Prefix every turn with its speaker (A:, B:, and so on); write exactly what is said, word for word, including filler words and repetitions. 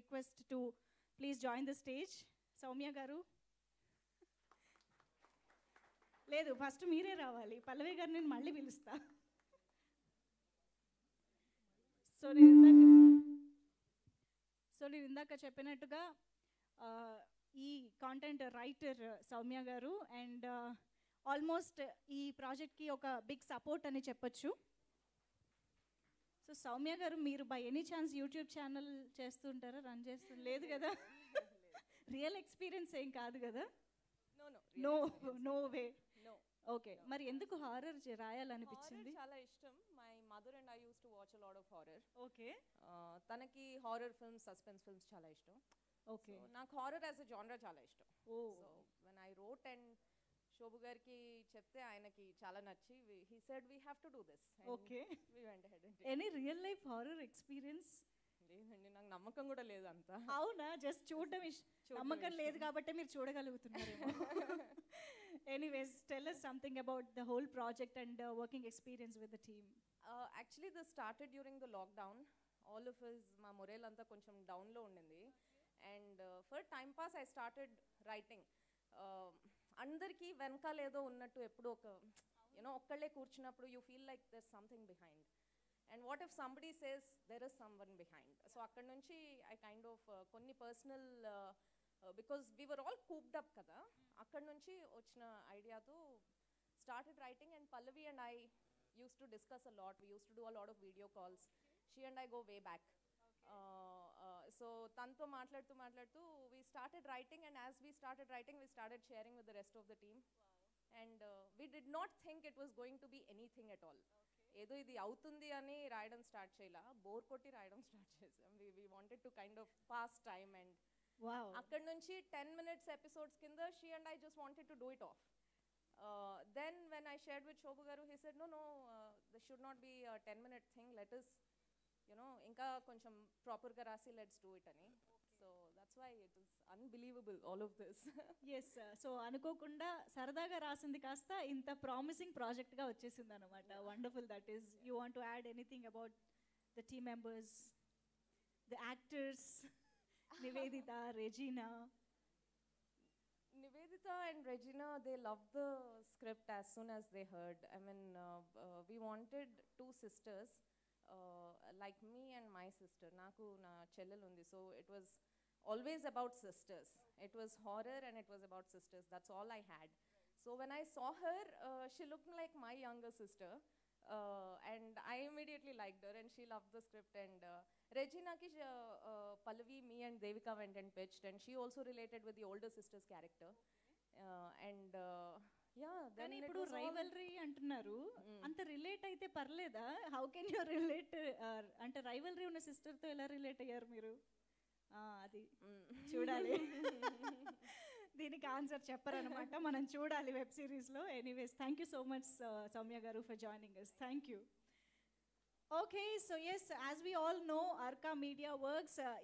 A: request to please join the stage. Soumya garu. లేదు first మీరే రావాలి. పల్లవి గారు నేను మళ్ళీ పిలుస్తా. సో నేను ఇందాక సో నేను ఇందాక చెప్పినట్టుగా ఈ కాంటెంట్ రైటర్ సౌమ్య గారు అండ్ ఆల్మోస్ట్ ఈ ప్రాజెక్ట్కి ఒక బిగ్ సపోర్ట్ అని చెప్పొచ్చు. సో సౌమ్య గారు మీరు by any chance YouTube channel చేస్తుంటారా, రన్ చేస్తు లేదు కదా? రియల్ ఎక్స్పీరియన్స్ ఏం కాదు కదా? No no way. ఓకే, మరి ఎందుకు హారర్ రాయాలనిపించింది?
B: చాలా ఇష్టం. My mother and I use to watch a lot of horror.
A: Okay,
B: తనకి హారర్ ఫిల్మ్స్, సస్పెన్స్ ఫిల్మ్స్ చాలా ఇష్టం.
A: ఓకే,
B: నాకు హారర్ యాజ్ అ జానరా చాలా ఇష్టం.
A: Oh
B: so when I wrote and Shobu గారికి చెప్తే ఆయనకి చాలా నచ్చి he said we have to do this.
A: Okay,
B: we went ahead and
A: any real life horror experience?
B: లేదండి, నాకు నమ్మకం కూడా లేదు అంత.
A: అవునా? జస్ట్ చూడడం నమ్మకం లేదు కాబట్టి మీరు చూడగలుగుతున్నారేమో. Anyways tell us something about the whole project and uh, working experience with the team.
B: Uh, actually this started during the lockdown. All of us మా మొరేల్ అంతా కొంచెం డౌన్ లో ఉండింది. And for time pass I started writing. అందరికీ వెనకాల ఏదో ఉన్నట్టు ఎప్పుడు ఒక యూనో ఒక్కళ్ళే కూర్చున్నప్పుడు you feel like there something behind. And what if somebody says there is someone behind. So అక్కడ నుంచి ఐ కైండ్ ఆఫ్ కొన్ని personal because we were all cooped up కదా, అక్కడ నుంచి వచ్చిన ఐడియాతో started writing. And Pallavi and I use to discuss a lot. We use to do a lot of video calls. She and I go way back. So తనతో మాట్లాడుతూ మాట్లాడుతూ we started writing. And as we started writing we started sharing with the rest of the team. And we did not think it was going to be anything at all. ఏదో ఇది అవుతుంది అని రాయడం start చేయాల, bore కొట్టి రాయడం start చేసాం. We we wanted to kind of pass time. And అక్కడ నుంచి టెన్ మినిట్స్ ఎపిసోడ్స్ కింద she and I just wanted to do it off. Then when I shared with Shobu garu he said no no this should not be ten minute thing, let us you know ఇంకా కొంచెం ప్రాపర్గా రాసి let's do it అని. So that's why it is unbelievable all of this.
A: Yes, so అనుకోకుండా సరదాగా రాసింది కాస్త ఇంత ప్రామిసింగ్ ప్రాజెక్ట్గా వచ్చేసింది అనమాట. Wonderful. That is you want to add anything about the team members, the actors, Nivedita, Regina?
B: Nivedita and Regina, they loved the script as soon as they heard. I mean, uh, uh, we wanted two sisters, uh, like me and my sister. Naku na chellal undi, so it was always about sisters. It was horror and it was about sisters. That's all I had. So when I saw her, uh, she looked like my younger sister, uh, and I immediately liked her, and she loved the script. And uh, Regina ki uh, uh, Pallavi, me and Devika went and pitched, and she also related with the older sister's character. Uh, and uh, yeah, then
A: కానీ
B: it
A: ఇప్పుడు
B: was all-
A: rivalry అంటున్నారు, అంత relate అయితే పర్లేదా? How can you relate? అంటే rivalry ఉన్న సిస్టర్తో ఎలా రిలేట్ అయ్యారు మీరు? అది చూడాలి. దీనికి ఆన్సర్ చెప్పరనమాట, మనం చూడాలి వెబ్ సిరీస్లో. Anyways thank you so much Soumya garu for joining us. Thank you. Okay, so yes, as we all know, Arka Media Works uh,